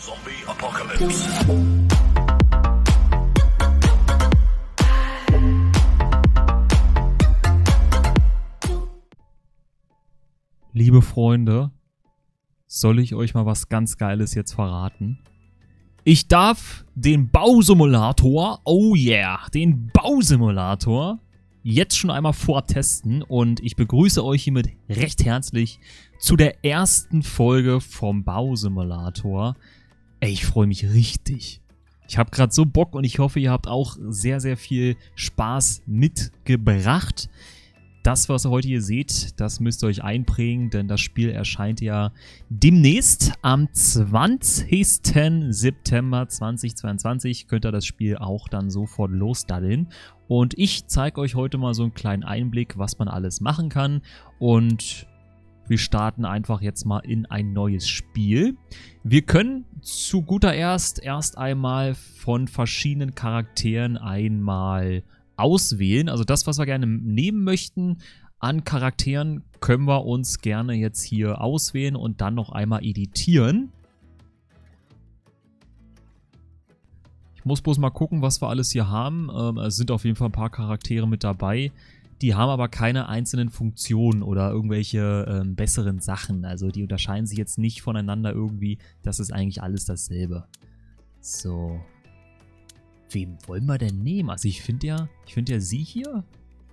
Zombie Apocalypse. Liebe Freunde, soll ich euch mal was ganz Geiles jetzt verraten? Ich darf den Bausimulator, oh yeah, den Bausimulator jetzt schon einmal vortesten und ich begrüße euch hiermit recht herzlich zu der ersten Folge vom Bausimulator. Ey, ich freue mich richtig. Ich habe gerade so Bock und ich hoffe, ihr habt auch sehr, sehr viel Spaß mitgebracht. Das, was ihr heute hier seht, das müsst ihr euch einprägen, denn das Spiel erscheint ja demnächst am 20. September 2022. Könnt ihr das Spiel auch dann sofort losdaddeln. Und ich zeige euch heute mal so einen kleinen Einblick, was man alles machen kann. Und wir starten einfach jetzt mal in ein neues Spiel. Wir können zu guter erst einmal von verschiedenen Charakteren einmal auswählen. Also das, was wir gerne nehmen möchten an Charakteren, können wir uns gerne jetzt hier auswählen und dann noch einmal editieren. Ich muss bloß mal gucken, was wir alles hier haben. Es sind auf jeden Fall ein paar Charaktere mit dabei. Die haben aber keine einzelnen Funktionen oder irgendwelche besseren Sachen. Also die unterscheiden sich jetzt nicht voneinander irgendwie. Das ist eigentlich alles dasselbe. So. Wem wollen wir denn nehmen? Also ich finde ja sie hier.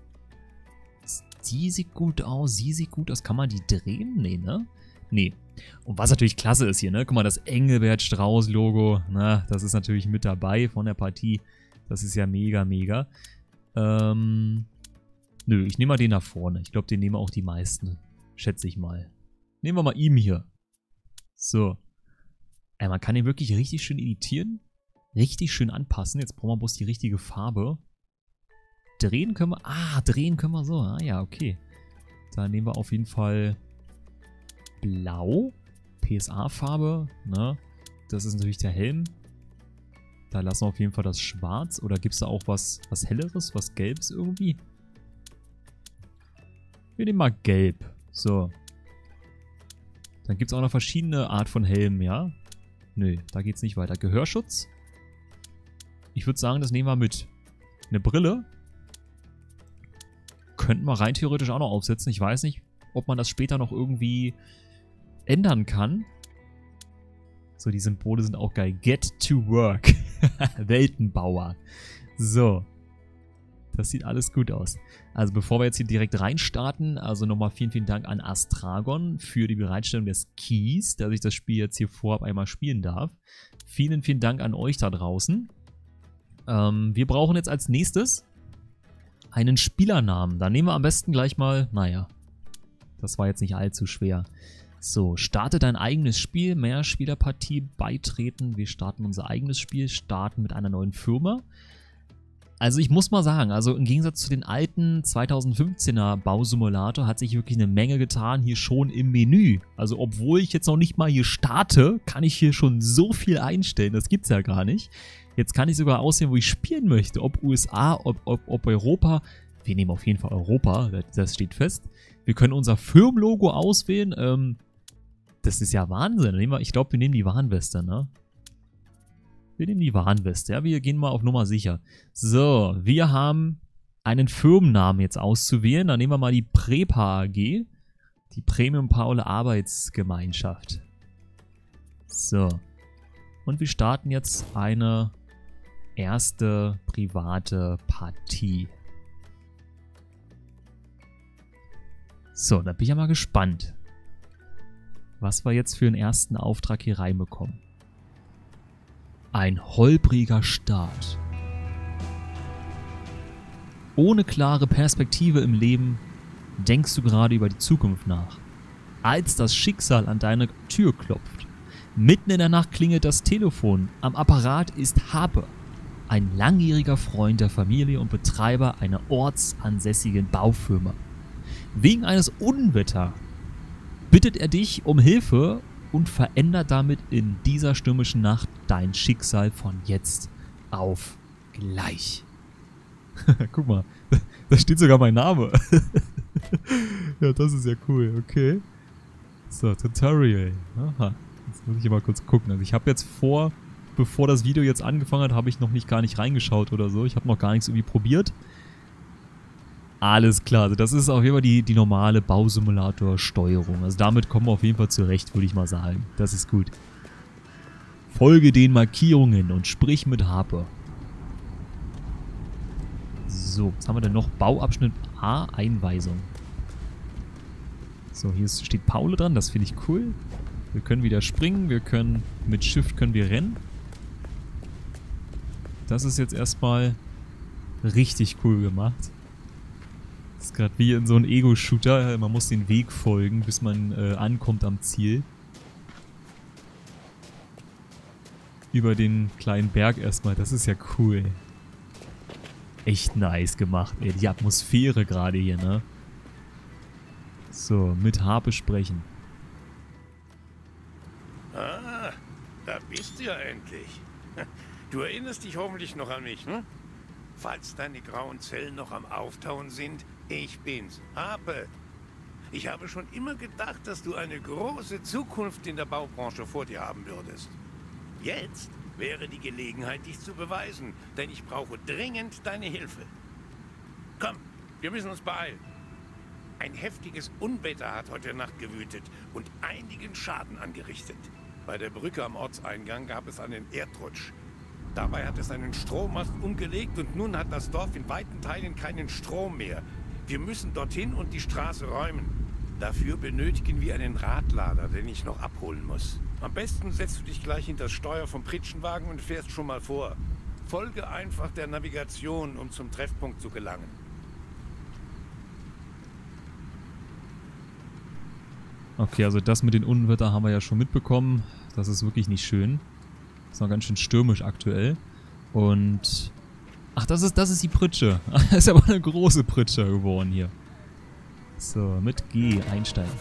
Die sieht gut aus, sie sieht gut aus. Kann man die drehen? Nee, ne? Nee. Und was natürlich klasse ist hier, ne? Guck mal, das Engelbert Strauß-Logo, ne? Das ist natürlich mit dabei von der Partie. Das ist ja mega, mega. Nö, ich nehme mal den nach vorne. Ich glaube, den nehmen auch die meisten. Schätze ich mal. Nehmen wir mal ihm hier. So. Ey, man kann den wirklich richtig schön editieren. Richtig schön anpassen. Jetzt brauchen wir bloß die richtige Farbe. Drehen können wir... Ah, drehen können wir so. Ah ja, okay. Da nehmen wir auf jeden Fall Blau. PSA-Farbe. Ne? Das ist natürlich der Helm. Da lassen wir auf jeden Fall das Schwarz. Oder gibt es da auch was Helleres, was Gelbes irgendwie? Wir nehmen mal Gelb. So. Dann gibt es auch noch verschiedene Art von Helmen, ja? Nö, da geht's nicht weiter. Gehörschutz. Ich würde sagen, das nehmen wir mit. Eine Brille. Könnten wir rein theoretisch auch noch aufsetzen. Ich weiß nicht, ob man das später noch irgendwie ändern kann. So, die Symbole sind auch geil. Get to work. Weltenbauer. So. Das sieht alles gut aus. Also bevor wir jetzt hier direkt reinstarten, also nochmal vielen, vielen Dank an Astragon für die Bereitstellung des Keys, dass ich das Spiel jetzt hier vorab einmal spielen darf. Vielen, vielen Dank an euch da draußen. Wir brauchen jetzt als nächstes einen Spielernamen. Da nehmen wir am besten gleich mal, naja, das war jetzt nicht allzu schwer. So, starte dein eigenes Spiel, Mehrspielerpartie, beitreten. Wir starten unser eigenes Spiel, starten mit einer neuen Firma. Also ich muss mal sagen, also im Gegensatz zu den alten 2015er Bausimulator hat sich wirklich eine Menge getan hier schon im Menü. Also obwohl ich jetzt noch nicht mal hier starte, kann ich hier schon so viel einstellen, das gibt's ja gar nicht. Jetzt kann ich sogar auswählen, wo ich spielen möchte, ob USA, ob Europa. Wir nehmen auf jeden Fall Europa, das steht fest. Wir können unser Firmenlogo auswählen, das ist ja Wahnsinn. Ich glaube, wir nehmen die Warnweste, ne? Wir nehmen die Warnweste, ja, wir gehen mal auf Nummer sicher. So, wir haben einen Firmennamen jetzt auszuwählen. Dann nehmen wir mal die Prepa AG, die Premium Paule Arbeitsgemeinschaft. So. Und wir starten jetzt eine erste private Partie. So, da bin ich ja mal gespannt, was wir jetzt für einen ersten Auftrag hier reinbekommen. Ein holpriger Start. Ohne klare Perspektive im Leben denkst du gerade über die Zukunft nach. Als das Schicksal an deine Tür klopft. Mitten in der Nacht klingelt das Telefon. Am Apparat ist Habe, ein langjähriger Freund der Familie und Betreiber einer ortsansässigen Baufirma. Wegen eines Unwetters bittet er dich um Hilfe und verändert damit in dieser stürmischen Nacht dein Schicksal von jetzt auf gleich. Guck mal, da steht sogar mein Name. Ja, das ist ja cool, okay. So, Tutorial. Aha. Jetzt muss ich aber kurz gucken. Also ich habe jetzt bevor das Video jetzt angefangen hat, habe ich noch gar nicht reingeschaut oder so. Ich habe noch gar nichts irgendwie probiert. Alles klar, also das ist auf jeden Fall die normale Bausimulator-Steuerung. Also damit kommen wir auf jeden Fall zurecht, würde ich mal sagen. Das ist gut. Folge den Markierungen und sprich mit Harper. So, was haben wir denn noch? Bauabschnitt A, Einweisung. So, hier steht Paul dran, das finde ich cool. Wir können wieder springen, mit Shift können wir rennen. Das ist jetzt erstmal richtig cool gemacht. Das ist gerade wie in so einem Ego-Shooter, man muss den Weg folgen, bis man ankommt am Ziel. Über den kleinen Berg erstmal, das ist ja cool. Echt nice gemacht, ey. Die Atmosphäre gerade hier, ne? So, mit Harpe sprechen. Ah, da bist du ja endlich. Du erinnerst dich hoffentlich noch an mich, hm? Falls deine grauen Zellen noch am Auftauen sind, ich bin's, Harpe. Ich habe schon immer gedacht, dass du eine große Zukunft in der Baubranche vor dir haben würdest. Jetzt wäre die Gelegenheit, dich zu beweisen, denn ich brauche dringend deine Hilfe. Komm, wir müssen uns beeilen. Ein heftiges Unwetter hat heute Nacht gewütet und einigen Schaden angerichtet. Bei der Brücke am Ortseingang gab es einen Erdrutsch. Dabei hat es einen Strommast umgelegt und nun hat das Dorf in weiten Teilen keinen Strom mehr. Wir müssen dorthin und die Straße räumen. Dafür benötigen wir einen Radlader, den ich noch abholen muss. Am besten setzt du dich gleich hinter das Steuer vom Pritschenwagen und fährst schon mal vor. Folge einfach der Navigation, um zum Treffpunkt zu gelangen. Okay, also das mit den Unwetter haben wir ja schon mitbekommen. Das ist wirklich nicht schön. Das ist noch ganz schön stürmisch aktuell. Und... Ach, das ist die Pritsche. Das ist aber eine große Pritsche geworden hier. So, mit G einsteigen.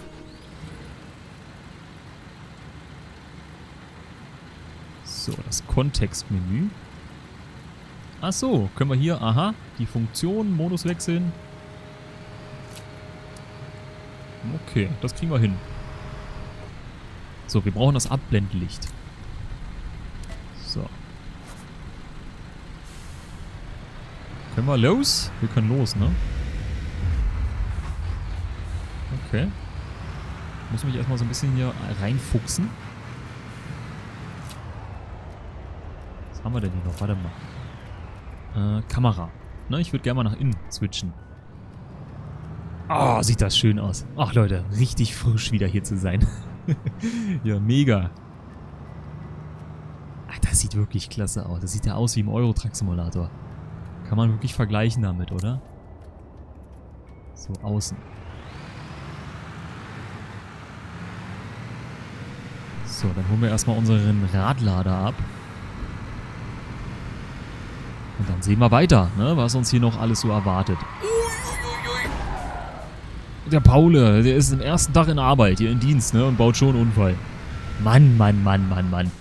So, das Kontextmenü. Ach so, können wir hier, aha, die Funktion, Modus wechseln. Okay, das kriegen wir hin. So, wir brauchen das Abblendlicht. So. Können wir los? Wir können los, ne? Okay. Muss mich erstmal so ein bisschen hier reinfuchsen. Was haben wir denn hier noch? Warte mal. Kamera. Ne, ich würde gerne mal nach innen switchen. Oh, sieht das schön aus. Ach Leute, richtig frisch wieder hier zu sein. Ja, mega. Ach, das sieht wirklich klasse aus. Das sieht ja aus wie im Euro-Truck-Simulator. Kann man wirklich vergleichen damit, oder? So, außen. So, dann holen wir erstmal unseren Radlader ab. Und dann sehen wir weiter, ne, was uns hier noch alles so erwartet. Der Paul, der ist am ersten Tag in Arbeit, hier in Dienst, ne, und baut schon einen Unfall. Mann, Mann, Mann, Mann, Mann.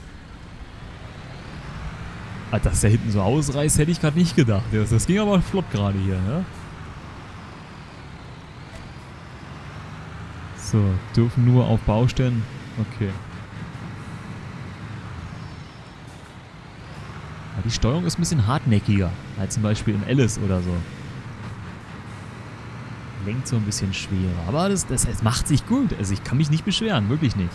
Dass der hinten so ausreißt, hätte ich gerade nicht gedacht. Das ging aber flott gerade hier, ne? So, dürfen nur auf Baustellen. Okay. Ja, die Steuerung ist ein bisschen hartnäckiger, als zum Beispiel in Alice oder so. Lenkt so ein bisschen schwerer. Aber das macht sich gut. Also ich kann mich nicht beschweren, wirklich nicht.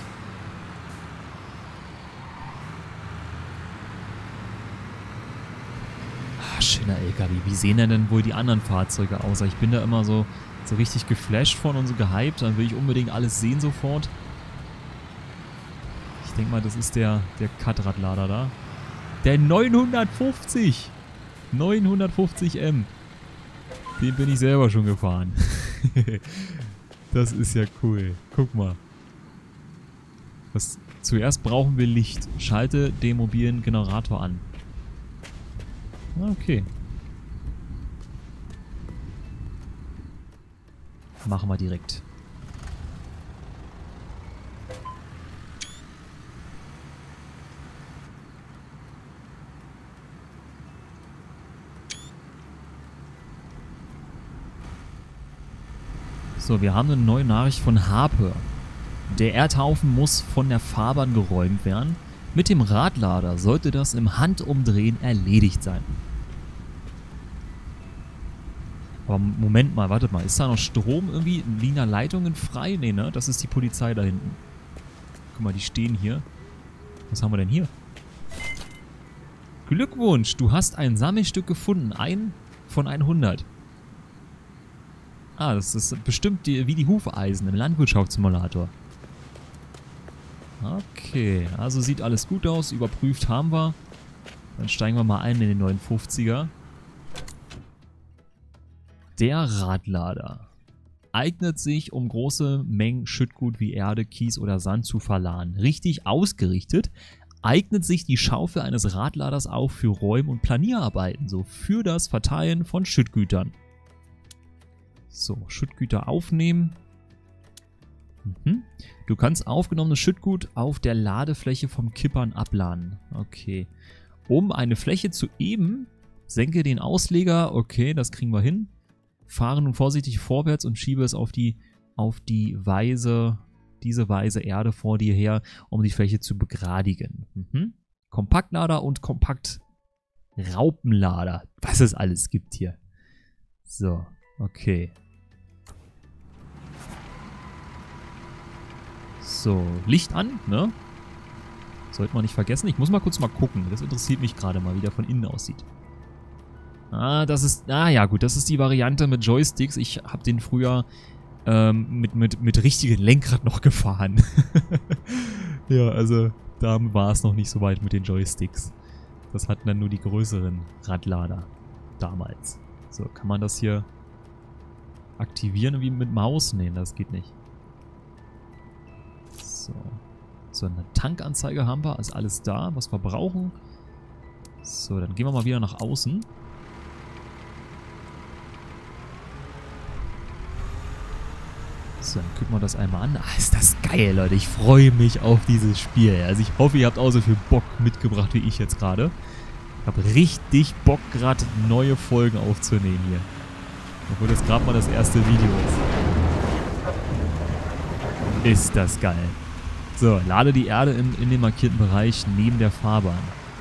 Ah, schöner LKW. Wie sehen denn wohl die anderen Fahrzeuge aus? Ich bin da immer so richtig geflasht von und so gehypt. Dann will ich unbedingt alles sehen sofort. Ich denke mal, das ist der Cut-Radlader da. Der 950! 950M. Den bin ich selber schon gefahren. Das ist ja cool. Guck mal. Zuerst brauchen wir Licht. Schalte den mobilen Generator an. Okay. Machen wir direkt. So, wir haben eine neue Nachricht von Harpe. Der Erdhaufen muss von der Fahrbahn geräumt werden. Mit dem Radlader sollte das im Handumdrehen erledigt sein. Aber Moment mal, wartet mal. Ist da noch Strom irgendwie? Liegen da Leitungen frei? Nee, ne? Das ist die Polizei da hinten. Guck mal, die stehen hier. Was haben wir denn hier? Glückwunsch, du hast ein Sammelstück gefunden. Ein von 100. Ah, das ist bestimmt wie die Hufeisen im Landwirtschaftssimulator. Okay, also sieht alles gut aus. Überprüft haben wir. Dann steigen wir mal ein in den 59er. Der Radlader eignet sich, um große Mengen Schüttgut wie Erde, Kies oder Sand zu verladen. Richtig ausgerichtet eignet sich die Schaufel eines Radladers auch für Räum- und Planierarbeiten, so für das Verteilen von Schüttgütern. So, Schüttgüter aufnehmen. Du kannst aufgenommenes Schüttgut auf der Ladefläche vom Kippern abladen. Okay. Um eine Fläche zu eben, senke den Ausleger. Okay, das kriegen wir hin. Fahre nun vorsichtig vorwärts und schiebe es auf diese Weise Erde vor dir her, um die Fläche zu begradigen. Kompaktlader und Kompaktraupenlader. Was es alles gibt hier. So, okay. So, Licht an, ne? Sollte man nicht vergessen. Ich muss mal kurz gucken. Das interessiert mich gerade mal, wie der von innen aussieht. Ja gut, das ist die Variante mit Joysticks. Ich habe den früher mit richtigem Lenkrad noch gefahren. Ja, also da war es noch nicht so weit mit den Joysticks. Das hatten dann nur die größeren Radlader damals. So, kann man das hier aktivieren wie mit Maus? Nee, das geht nicht. So, eine Tankanzeige haben wir. Ist alles da, was wir brauchen. So, dann gehen wir mal wieder nach außen. So, dann gucken wir das einmal an. Ist das geil, Leute. Ich freue mich auf dieses Spiel. Also ich hoffe, ihr habt auch so viel Bock mitgebracht wie ich jetzt gerade. Ich habe richtig Bock, gerade neue Folgen aufzunehmen hier. Obwohl das gerade mal das erste Video ist. Ist das geil. So, lade die Erde in den markierten Bereich neben der Fahrbahn.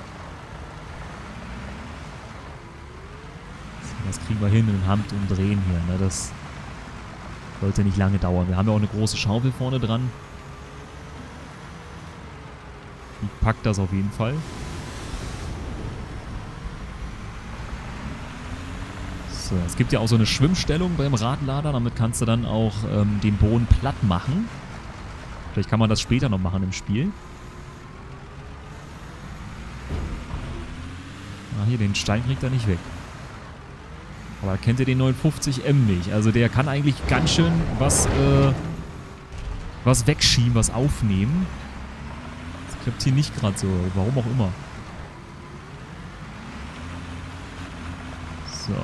So, das kriegen wir hin in Handumdrehen hier. Ne? Das sollte nicht lange dauern. Wir haben ja auch eine große Schaufel vorne dran. Die packt das auf jeden Fall. So, es gibt ja auch so eine Schwimmstellung beim Radlader. Damit kannst du dann auch den Boden platt machen. Vielleicht kann man das später noch machen im Spiel. Ah, hier, den Stein kriegt er nicht weg. Aber kennt ihr den 59M nicht? Also der kann eigentlich ganz schön was wegschieben, was aufnehmen. Das klappt hier nicht gerade so, warum auch immer. So.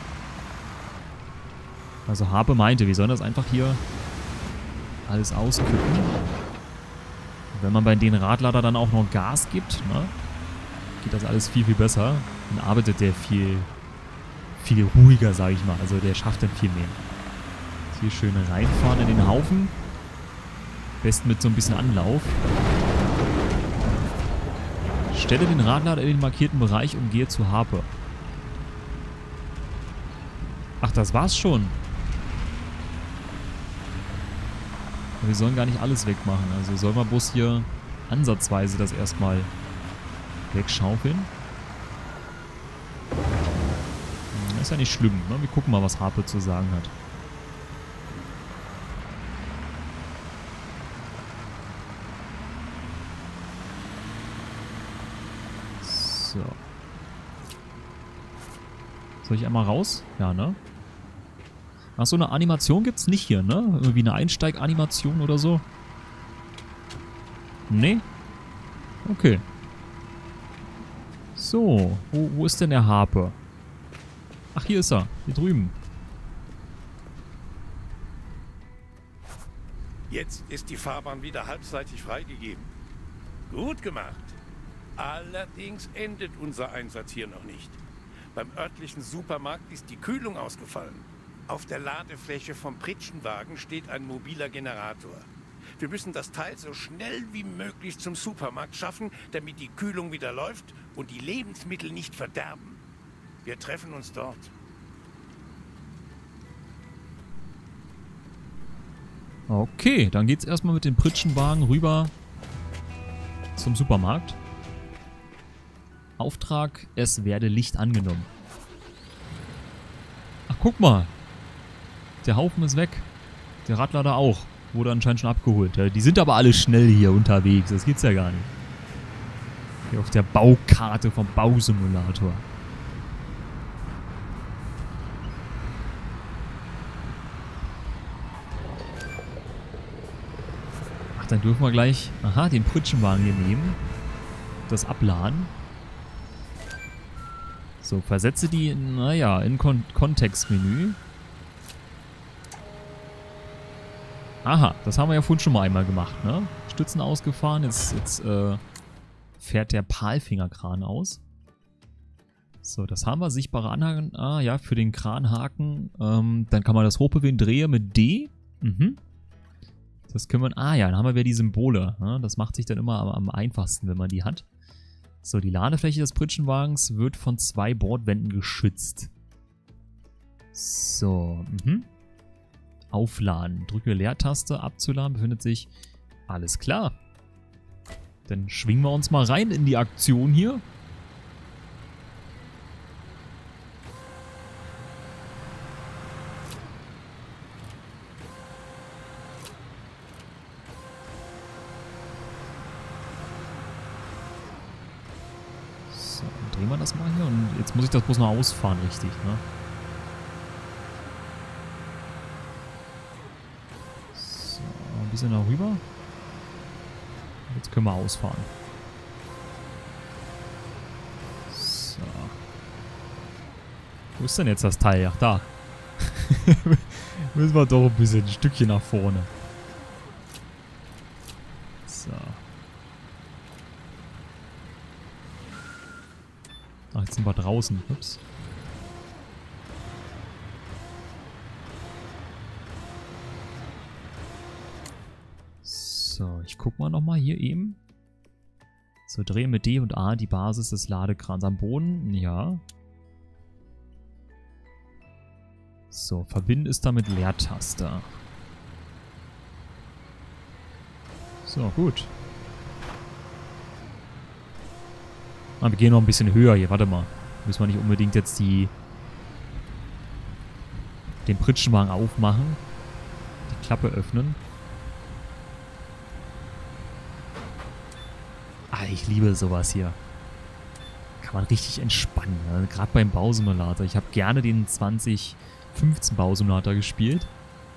Also Harpe meinte, wir sollen das einfach hier alles auskippen. Wenn man bei den Radlader dann auch noch Gas gibt, ne, geht das alles viel, viel besser. Dann arbeitet der viel ruhiger, sage ich mal. Also der schafft dann viel mehr. Hier schön reinfahren in den Haufen. Besten mit so ein bisschen Anlauf. Stelle den Radlader in den markierten Bereich und gehe zu Harpe. Ach, das war's schon. Wir sollen gar nicht alles wegmachen. Also sollen wir bloß hier ansatzweise das erstmal wegschaufeln. Ist ja nicht schlimm, ne? Wir gucken mal, was Harpe zu sagen hat. So. Soll ich einmal raus? Ja, ne? Ach, so eine Animation gibt's nicht hier, ne? Irgendwie eine Einsteiganimation oder so. Nee? Okay. So, wo ist denn der Harpe? Ach, hier ist er. Hier drüben. Jetzt ist die Fahrbahn wieder halbseitig freigegeben. Gut gemacht. Allerdings endet unser Einsatz hier noch nicht. Beim örtlichen Supermarkt ist die Kühlung ausgefallen. Auf der Ladefläche vom Pritschenwagen steht ein mobiler Generator. Wir müssen das Teil so schnell wie möglich zum Supermarkt schaffen, damit die Kühlung wieder läuft und die Lebensmittel nicht verderben. Wir treffen uns dort. Okay, dann geht's erstmal mit dem Pritschenwagen rüber zum Supermarkt. Auftrag, es werde Licht angenommen. Ach, guck mal. Der Haufen ist weg. Der Radlader auch. Wurde anscheinend schon abgeholt. Die sind aber alle schnell hier unterwegs. Das gibt's ja gar nicht. Hier auf der Baukarte vom Bausimulator. Ach, dann dürfen wir gleich, aha, den Pritschenwagen hier nehmen. Das abladen. So, versetze die, naja, in Kontextmenü. Aha, das haben wir ja vorhin schon mal einmal gemacht, ne? Stützen ausgefahren, jetzt fährt der Palfingerkran aus. So, das haben wir, sichtbare Anhang, ah ja, für den Kranhaken. Dann kann man das hochbewegen, drehe mit D. Das können wir, ah ja, dann haben wir wieder die Symbole. Ne? Das macht sich dann immer am einfachsten, wenn man die hat. So, die Ladefläche des Pritschenwagens wird von 2 Bordwänden geschützt. So, Aufladen. Drücke Leertaste, abzuladen, befindet sich. Alles klar. Dann schwingen wir uns mal rein in die Aktion hier. So, dann drehen wir das mal hier und jetzt muss ich das bloß noch ausfahren, richtig, ne? Ein bisschen darüber. Jetzt können wir ausfahren. So. Wo ist denn jetzt das Teil? Ach, da. Müssen wir doch ein Stückchen nach vorne. So. Ach, jetzt sind wir draußen. Ups. So, ich guck mal nochmal hier eben. So, drehe mit D und A die Basis des Ladekrans am Boden. Ja. So, verbinden ist da mit Leertaste. So, gut. Ah, wir gehen noch ein bisschen höher hier. Warte mal. Müssen wir nicht unbedingt jetzt den Pritschenwagen aufmachen. Die Klappe öffnen. Ah, ich liebe sowas hier. Kann man richtig entspannen. Ne? Gerade beim Bausimulator. Ich habe gerne den 2015 Bausimulator gespielt.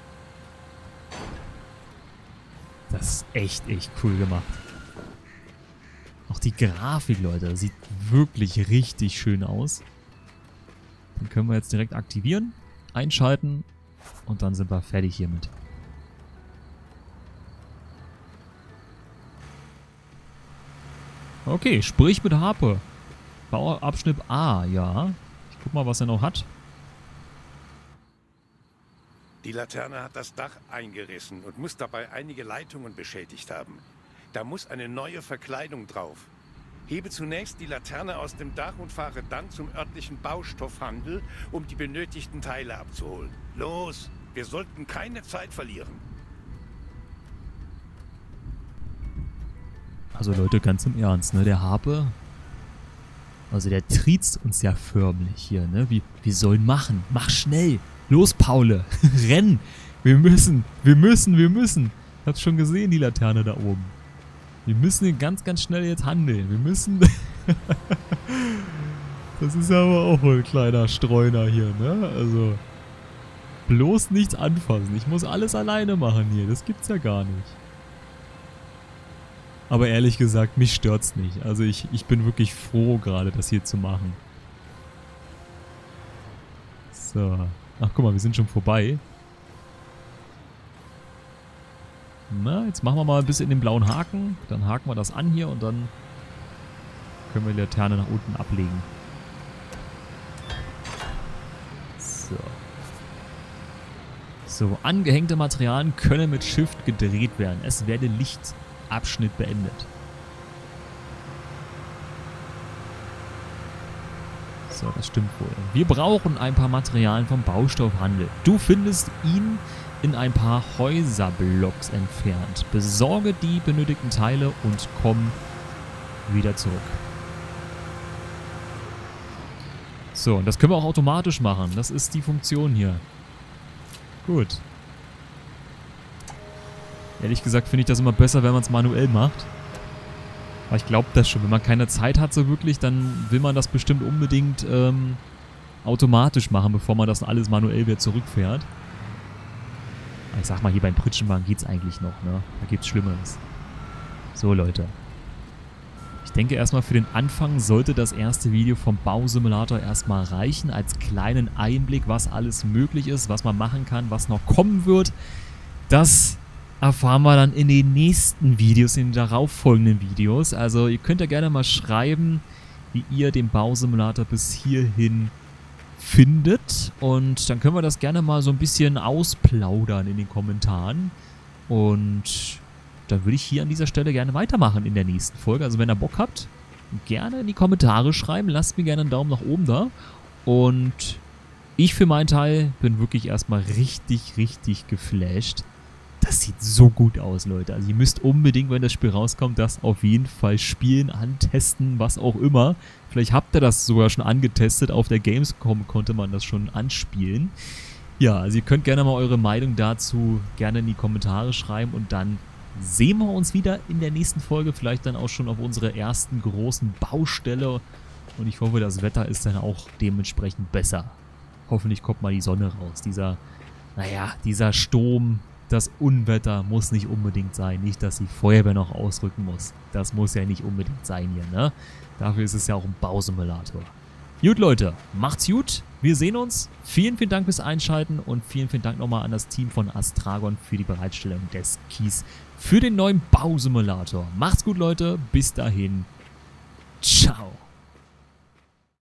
Das ist echt cool gemacht. Auch die Grafik, Leute, sieht wirklich richtig schön aus. Den können wir jetzt direkt aktivieren, einschalten und dann sind wir fertig hiermit. Okay, sprich mit Harpe. Bauabschnitt A, ja. Ich guck mal, was er noch hat. Die Laterne hat das Dach eingerissen und muss dabei einige Leitungen beschädigt haben. Da muss eine neue Verkleidung drauf. Hebe zunächst die Laterne aus dem Dach und fahre dann zum örtlichen Baustoffhandel, um die benötigten Teile abzuholen. Los, wir sollten keine Zeit verlieren. Also Leute, ganz im Ernst, ne? Der Harpe, also der triezt uns ja förmlich hier, ne? Wir sollen machen. Mach schnell. Los, Paule. Renn. Wir müssen. Ich hab's schon gesehen, die Laterne da oben. Wir müssen hier ganz, ganz schnell jetzt handeln. Wir müssen... Das ist aber auch ein kleiner Streuner hier, ne? Also... Bloß nichts anfassen. Ich muss alles alleine machen hier. Das gibt's ja gar nicht. Aber ehrlich gesagt, mich stört's nicht. Also ich bin wirklich froh, gerade das hier zu machen. So. Ach, guck mal, wir sind schon vorbei. Na, jetzt machen wir mal ein bisschen den blauen Haken. Dann haken wir das an hier und dann können wir die Laterne nach unten ablegen. So. So, angehängte Materialien können mit Shift gedreht werden. Es werde Lichtabschnitt beendet. So, das stimmt wohl. Wir brauchen ein paar Materialien vom Baustoffhandel. Du findest ihn in ein paar Häuserblocks entfernt. Besorge die benötigten Teile und komm wieder zurück. So, und das können wir auch automatisch machen. Das ist die Funktion hier. Gut. Ehrlich gesagt finde ich das immer besser, wenn man es manuell macht. Aber ich glaube das schon. Wenn man keine Zeit hat so wirklich, dann will man das bestimmt unbedingt automatisch machen, bevor man das alles manuell wieder zurückfährt. Aber ich sag mal, hier beim Pritschenwagen geht es eigentlich noch, ne? Da gibt's Schlimmeres. So, Leute. Ich denke erstmal für den Anfang sollte das erste Video vom Bausimulator erstmal reichen, als kleinen Einblick, was alles möglich ist, was man machen kann, was noch kommen wird. Das erfahren wir dann in den nächsten Videos, in den darauffolgenden Videos. Also ihr könnt ja gerne mal schreiben, wie ihr den Bausimulator bis hierhin findet. Und dann können wir das gerne mal so ein bisschen ausplaudern in den Kommentaren. Und dann würde ich hier an dieser Stelle gerne weitermachen in der nächsten Folge. Also wenn ihr Bock habt, gerne in die Kommentare schreiben. Lasst mir gerne einen Daumen nach oben da. Und ich für meinen Teil bin wirklich erstmal richtig, richtig geflasht. Das sieht so gut aus, Leute. Also ihr müsst unbedingt, wenn das Spiel rauskommt, das auf jeden Fall spielen, antesten, was auch immer. Vielleicht habt ihr das sogar schon angetestet. Auf der Gamescom konnte man das schon anspielen. Ja, also ihr könnt gerne mal eure Meinung dazu gerne in die Kommentare schreiben und dann sehen wir uns wieder in der nächsten Folge, vielleicht dann auch schon auf unserer ersten großen Baustelle und ich hoffe, das Wetter ist dann auch dementsprechend besser. Hoffentlich kommt mal die Sonne raus. Dieser Sturm, das Unwetter muss nicht unbedingt sein. Nicht, dass die Feuerwehr noch ausrücken muss. Das muss ja nicht unbedingt sein hier, ne? Dafür ist es ja auch ein Bausimulator. Gut, Leute, macht's gut. Wir sehen uns. Vielen, vielen Dank fürs Einschalten und vielen, vielen Dank nochmal an das Team von Astragon für die Bereitstellung des Keys für den neuen Bausimulator. Macht's gut, Leute. Bis dahin. Ciao.